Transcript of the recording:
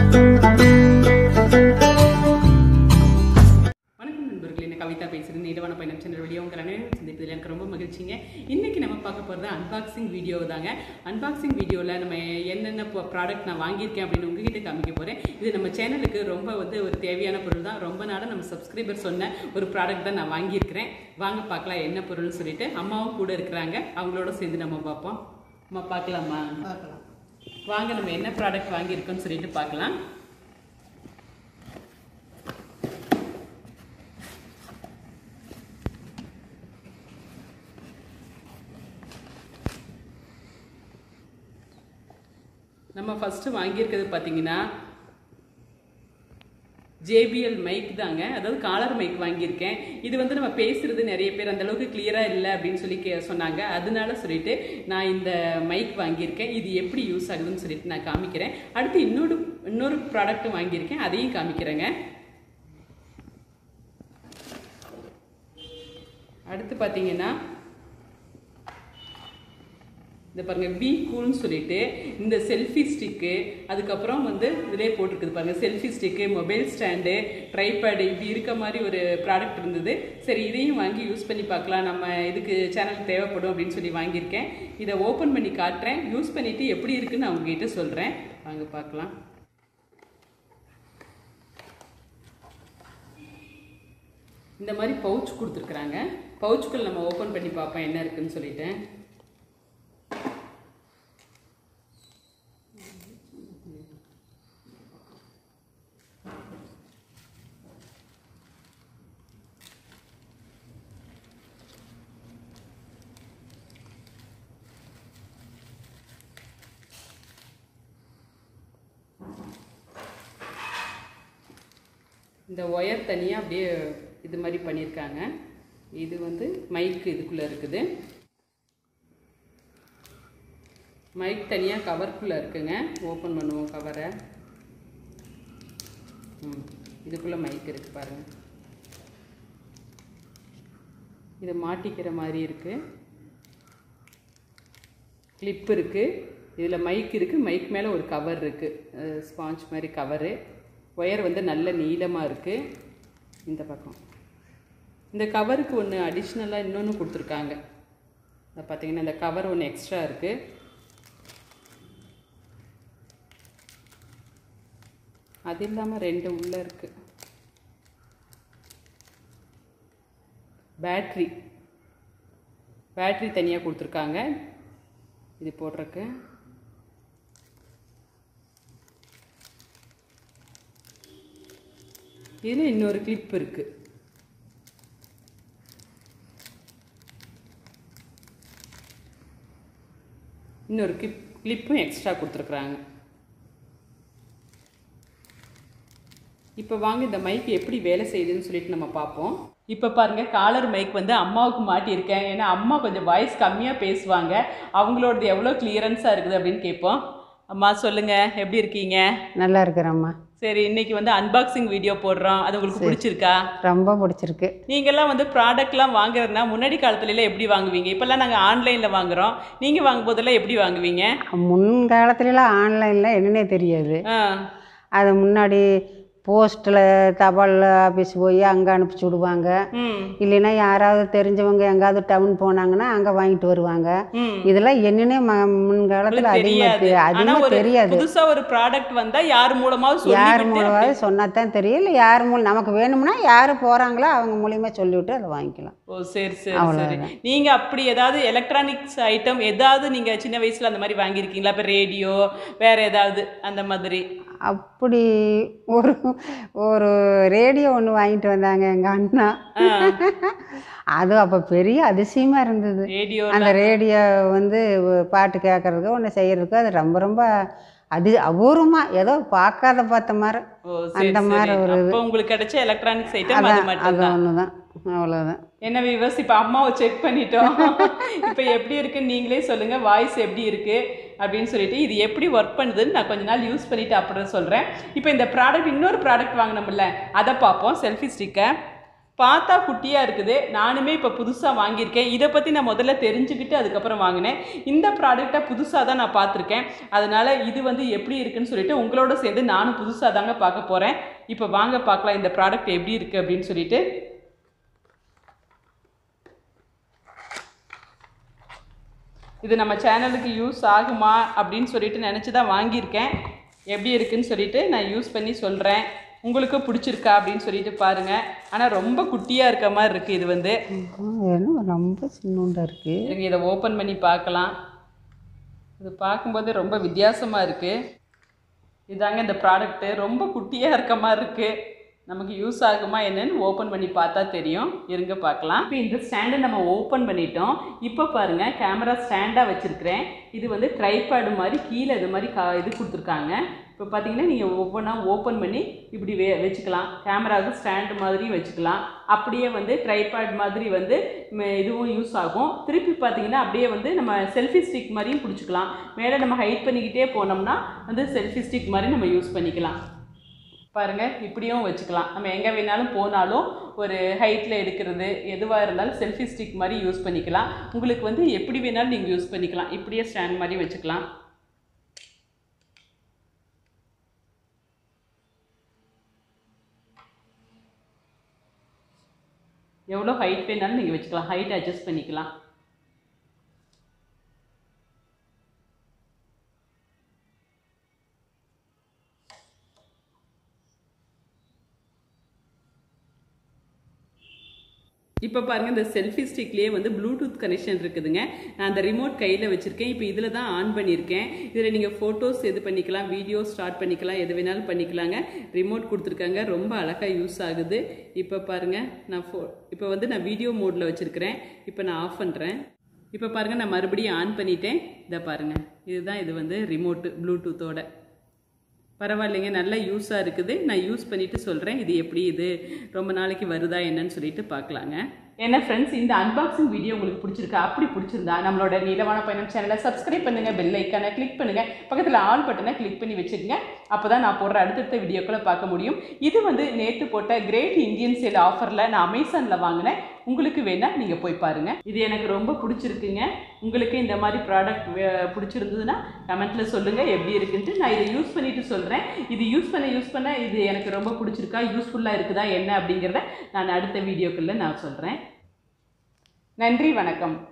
கவிதா பேசுகிறேன். நீடவான பயணம் channel video உங்கள் அனைவரும் சந்திப்பதில் எனக்கு ரொம்ப மகிழ்ச்சிங்க. இன்றைக்கி நம்ம பார்க்க போகிறது அன்பாக்சிங் வீடியோ தாங்க. அன்பாக்சிங் வீடியோவில் நம்ம என்னென்ன ப்ராடக்ட் நான் வாங்கியிருக்கேன் அப்படின்னு உங்ககிட்ட காமிக்க போகிறேன். இது நம்ம சேனலுக்கு ரொம்ப ஒரு தேவையான பொருள் தான். ரொம்ப நாளாக நம்ம சப்ஸ்கிரைபர் சொன்ன ஒரு ப்ராடக்ட் தான் நான் வாங்கியிருக்கிறேன். வாங்க பார்க்கலாம் என்ன பொருள்னு சொல்லிட்டு. அம்மாவும் கூட இருக்கிறாங்க, அவங்களோட சேர்ந்து நம்ம பார்ப்போம். அம்மா பார்க்கலாமா? பார்க்கலாம். வாங்க நம்ம என்ன ப்ராடக்ட் வாங்கியிருக்கோன்னு சொல்லிட்டு பார்க்கலாம். நம்ம ஃபஸ்ட்டு வாங்கியிருக்கிறது பார்த்தீங்கன்னா JBL மைக் தாங்க. அதாவது காலர் மைக் வாங்கியிருக்கேன். இது நம்ம பேசுகிறது நிறைய பேர் அந்தளவுக்கு கிளியராக இல்லை அப்படின்னு சொல்லி சொன்னாங்க. அதனால சொல்லிட்டு நான் இந்த மைக் வாங்கியிருக்கேன். இது எப்படி யூஸ் ஆகுதுன்னு சொல்லிட்டு நான் காமிக்கிறேன். அடுத்து இன்னொரு ப்ராடக்ட் வாங்கியிருக்கேன், அதையும் காமிக்கிறேங்க. அடுத்து பார்த்தீங்கன்னா இந்த பாருங்க, பி கூல்னு சொல்லிட்டு இந்த செல்ஃபி ஸ்டிக்கு, அதுக்கப்புறம் இதிலே போட்டிருக்குது பாருங்க, selfie stick, mobile stand, tripod, இப்படி இருக்க மாதிரி ஒரு ப்ராடக்ட் இருந்தது. சரி, இதையும் வாங்கி யூஸ் பண்ணி பார்க்கலாம், நம்ம இதுக்கு சேனலுக்கு தேவைப்படும் அப்படின்னு சொல்லி வாங்கியிருக்கேன். இதை ஓப்பன் பண்ணி காட்டுறேன். யூஸ் பண்ணிவிட்டு எப்படி இருக்குன்னு நான் உங்ககிட்ட சொல்கிறேன். வாங்க பார்க்கலாம். இந்த மாதிரி பவுச் கொடுத்துருக்குறாங்க. பவுச்சுக்குள்ள நம்ம ஓப்பன் பண்ணி பார்ப்போம் என்ன இருக்குன்னு சொல்லிட்டேன். இந்த ஒயர் தனியாக அப்படியே இது மாதிரி பண்ணியிருக்காங்க. இது மைக்கு இதுக்குள்ளே இருக்குது. மைக் தனியாக கவருக்குள்ளே இருக்குங்க. ஓப்பன் பண்ணுவோம் கவரை. இதுக்குள்ளே மைக் இருக்குது பாருங்கள். இதை மாட்டிக்கிற மாதிரி இருக்குது. கிளிப் இருக்குது. இதில் மைக் இருக்குது. மைக் மேலே ஒரு கவர் இருக்குது, ஸ்பாஞ்ச் மாதிரி கவரு. ஒயர் நல்ல நீளமாக இருக்குது. இந்த பக்கம் இந்த கவருக்கு ஒன்று அடிஷ்னலாக இன்னொன்று கொடுத்துருக்காங்க. இதை பார்த்தீங்கன்னா இந்த கவர் ஒன்று எக்ஸ்ட்ரா இருக்குது. அது இல்லாமல் 2 உள்ளே இருக்குது. பேட்ரி தனியாக கொடுத்துருக்காங்க இது போடுறதுக்கு. இதில் இன்னொரு கிளிப் இருக்குது. இன்னொரு கிளிப்பும் எக்ஸ்ட்ரா கொடுத்துருக்குறாங்க. இப்போ வாங்க இந்த மைக் எப்படி வேலை செய்யுதுன்னு சொல்லிட்டு நம்ம பார்ப்போம். இப்போ பாருங்கள், காலர் மைக் அம்மாவுக்கு மாட்டியிருக்கேன். ஏன்னா அம்மா கொஞ்சம் வாய்ஸ் கம்மியாக பேசுவாங்க. அவங்களோடது எவ்வளோ கிளியரன்ஸாக இருக்குது அப்படின்னு கேட்போம். அம்மா சொல்லுங்கள், எப்படி இருக்கீங்க? நல்லா இருக்கிறேம்மா. சரி, இன்னைக்கு அன்பாக்சிங் வீடியோ போடுறோம். அது உங்களுக்கு பிடிச்சிருக்கா? ரொம்ப பிடிச்சிருக்கு. நீங்கள்லாம் ப்ராடக்ட்லாம் வாங்குறதுனா முன்னாடி காலத்துலலாம் எப்படி வாங்குவீங்க? இப்போல்லாம் நாங்கள் ஆன்லைனில் வாங்குகிறோம். நீங்கள் வாங்கும்போதெல்லாம் எப்படி வாங்குவீங்க? முன்காலத்துலலாம் ஆன்லைனில் என்னன்னே தெரியாது. அது முன்னாடி போஸ்ட்டில் தபால் ஆஃபீஸ் போய் அங்கே அனுப்பிச்சி விடுவாங்க. இல்லைன்னா யாராவது தெரிஞ்சவங்க எங்காவது டவுன் போனாங்கன்னா அங்கே வாங்கிட்டு வருவாங்க. இதெல்லாம் என்னன்னே முன்காலத்தில் அதிகமாக தெரியாது. புதுசாக ஒரு ப்ராடக்ட் வந்தால் யார் மூலமாவது சொன்னால் தான் தெரியும். இல்லை யார் மூலம் நமக்கு வேணும்னா யார் போகிறாங்களோ அவங்க மூலியமா சொல்லிவிட்டு அதை வாங்கிக்கலாம். ஓ சரி சரி சரி. நீங்கள் அப்படி ஏதாவது எலக்ட்ரானிக்ஸ் ஐட்டம் ஏதாவது நீங்கள் சின்ன வயசில் அந்த மாதிரி வாங்கியிருக்கீங்களா? இப்போ ரேடியோ வேறு ஏதாவது அந்த மாதிரி? அப்படி ஒரு ரேடியோ ஒன்று வாங்கிட்டு வந்தாங்க எங்கள் அண்ணா. அது அப்போ பெரிய அதிசயமாக இருந்தது. அந்த ரேடியோ பாட்டு கேட்குறதுக்கு ஒன்று செய்கிறதுக்கு அது ரொம்ப ரொம்ப அபூர்வமாக ஏதோ பார்த்த மாதிரி அந்த மாதிரி ஒரு இது. உங்களுக்கு கிடைச்ச எலக்ட்ரானிக்ஸ் ஐட்டம் அது ஒன்று தான், அவ்வளோதான். என்ன விவஸ், இப்போ அம்மாவை செக் பண்ணிட்டோம். இப்போ எப்படி இருக்குன்னு நீங்களே சொல்லுங்கள், வாய்ஸ் எப்படி இருக்குது அப்படின்னு சொல்லிட்டு. இது எப்படி ஒர்க் பண்ணுதுன்னு நான் கொஞ்ச நாள் யூஸ் பண்ணிவிட்டு அப்புறம் சொல்கிறேன். இப்போ இந்த ப்ராடக்ட் இன்னொரு ப்ராடக்ட் வாங்கினோம்ல, அதை பார்ப்போம். செல்ஃபி ஸ்டிக்கை பார்த்தா குட்டியாக இருக்குது. நானுமே இப்போ புதுசாக வாங்கியிருக்கேன். இதை பற்றி நான் முதல்ல தெரிஞ்சுக்கிட்டு அதுக்கப்புறம் வாங்கினேன். இந்த ப்ராடக்டை புதுசாக தான் நான் பார்த்துருக்கேன். அதனால் இது வந்து எப்படி இருக்குன்னு சொல்லிட்டு உங்களோட சேர்ந்து நானும் புதுசாக தாங்க பார்க்க போகிறேன். இப்போ வாங்க பார்க்கலாம் இந்த ப்ராடக்ட் எப்படி இருக்குது அப்படின்னு சொல்லிட்டு. இது நம்ம சேனலுக்கு யூஸ் ஆகுமா அப்படின்னு சொல்லிட்டு நினச்சி தான் வாங்கியிருக்கேன். எப்படி இருக்குன்னு சொல்லிட்டு நான் யூஸ் பண்ணி சொல்கிறேன். உங்களுக்கு பிடிச்சிருக்கா அப்படின்னு சொல்லிட்டு பாருங்கள். ஆனால் ரொம்ப குட்டியாக இருக்க மாதிரி இருக்குது. இது வந்து ரொம்ப சின்னூண்டாக இருக்குது. எனக்கு இதை ஓப்பன் பண்ணி பார்க்கலாம். இது பார்க்கும்போது ரொம்ப வித்தியாசமாக இருக்குது. இதாங்க இந்த ப்ராடக்ட்டு. ரொம்ப குட்டியாக இருக்க மாதிரி இருக்குது. நமக்கு யூஸ் ஆகுமா என்னன்னு ஓப்பன் பண்ணி பார்த்தா தெரியும். இருங்க பார்க்கலாம். இப்போ இந்த ஸ்டாண்டை நம்ம ஓப்பன் பண்ணிட்டோம். இப்போ பாருங்கள், கேமரா ஸ்டாண்டாக வச்சுருக்கிறேன். இது வந்து ட்ரைபேடு மாதிரி கீழே இது மாதிரி இது கொடுத்துருக்காங்க. இப்போ பார்த்தீங்கன்னா நீங்கள் ஒவ்வொன்றா ஓப்பன் பண்ணி இப்படி வச்சுக்கலாம். கேமராவுக்கு ஸ்டாண்டு மாதிரி வச்சுக்கலாம். அப்படியே வந்து ட்ரைபேட் மாதிரி வந்து இதுவும் யூஸ் ஆகும். திருப்பி பார்த்தீங்கன்னா அப்படியே வந்து நம்ம செல்ஃபி ஸ்டிக் மாதிரியும் பிடிச்சிக்கலாம். மேலே நம்ம ஹைட் பண்ணிக்கிட்டே போனோம்னா வந்து செல்ஃபி ஸ்டிக் மாதிரி நம்ம யூஸ் பண்ணிக்கலாம். பாருங்கள், இப்படியும் வச்சுக்கலாம். நம்ம எங்கே வேணாலும் போனாலும் ஒரு ஹைட்டில் எடுக்கிறது எதுவாக இருந்தாலும் செல்ஃபி ஸ்டிக் மாதிரி யூஸ் பண்ணிக்கலாம். உங்களுக்கு வந்து எப்படி வேணாலும் நீங்கள் யூஸ் பண்ணிக்கலாம். இப்படியே ஸ்டாண்ட் மாதிரி வச்சுக்கலாம். எவ்வளோ ஹைட் வேணாலும் நீங்கள் வச்சுக்கலாம். ஹைட் அட்ஜஸ்ட் பண்ணிக்கலாம். இப்போ பாருங்கள், இந்த செல்ஃபி ஸ்டிக்லேயே வந்து ப்ளூடூத் கனெக்ஷன் இருக்குதுங்க. நான் அந்த ரிமோட் கையில் வச்சுருக்கேன். இப்போ இதில் தான் ஆன் பண்ணியிருக்கேன். இதில் நீங்கள் ஃபோட்டோஸ் எது பண்ணிக்கலாம், வீடியோ ஸ்டார்ட் பண்ணிக்கலாம், எது வேணாலும் பண்ணிக்கலாங்க. ரிமோட் கொடுத்துருக்காங்க. ரொம்ப அழகாக யூஸ் ஆகுது. இப்போ பாருங்கள், இப்போ வந்து நான் வீடியோ மோடில் வச்சுருக்கிறேன். இப்போ நான் ஆஃப் பண்ணுறேன். இப்போ பாருங்கள், நான் மறுபடியும் ஆன் பண்ணிட்டேன். இதை பாருங்கள், இதுதான் இது வந்து ரிமோட்டு ப்ளூடூத்தோட. பரவாயில்லைங்க, நல்லா யூஸாக இருக்குது. நான் யூஸ் பண்ணிவிட்டு சொல்கிறேன் இது எப்படி இது ரொம்ப நாளைக்கு வருதா என்னன்னு சொல்லிட்டு பார்க்கலாங்க. என்ன ஃப்ரெண்ட்ஸ், இந்த அன்பாக்சிங் வீடியோ உங்களுக்கு பிடிச்சிருக்கா? அப்படி பிடிச்சிருந்தா நம்மளோட நீலவான பயணம் சேனலை சப்ஸ்கிரைப் பண்ணுங்கள், பெல் ஐக்கானை கிளிக் பண்ணுங்கள், பக்கத்தில் ஆல் பட்டனை கிளிக் பண்ணி வச்சுக்கோங்க. அப்போ தான் நான் போடுற அடுத்தடுத்த வீடியோக்களை பார்க்க முடியும். இது வந்து நேற்று போட்ட கிரேட் இந்தியன் சேல் ஆஃபரில் நான் அமேசானில் வாங்கினேன். உங்களுக்கு வேணால் நீங்கள் போய் பாருங்கள். இது எனக்கு ரொம்ப பிடிச்சிருக்குங்க. உங்களுக்கு இந்த மாதிரி ப்ராடக்ட் பிடிச்சிருந்ததுன்னா கமெண்ட்டில் சொல்லுங்கள் எப்படி இருக்குன்ட்டு. நான் இதை யூஸ் பண்ணிவிட்டு சொல்கிறேன். இது யூஸ் பண்ண இது எனக்கு ரொம்ப பிடிச்சிருக்கா, யூஸ்ஃபுல்லாக இருக்குதா என்ன அப்படிங்கிறத நான் அடுத்த வீடியோக்களில் நான் சொல்கிறேன். நன்றி, வணக்கம்.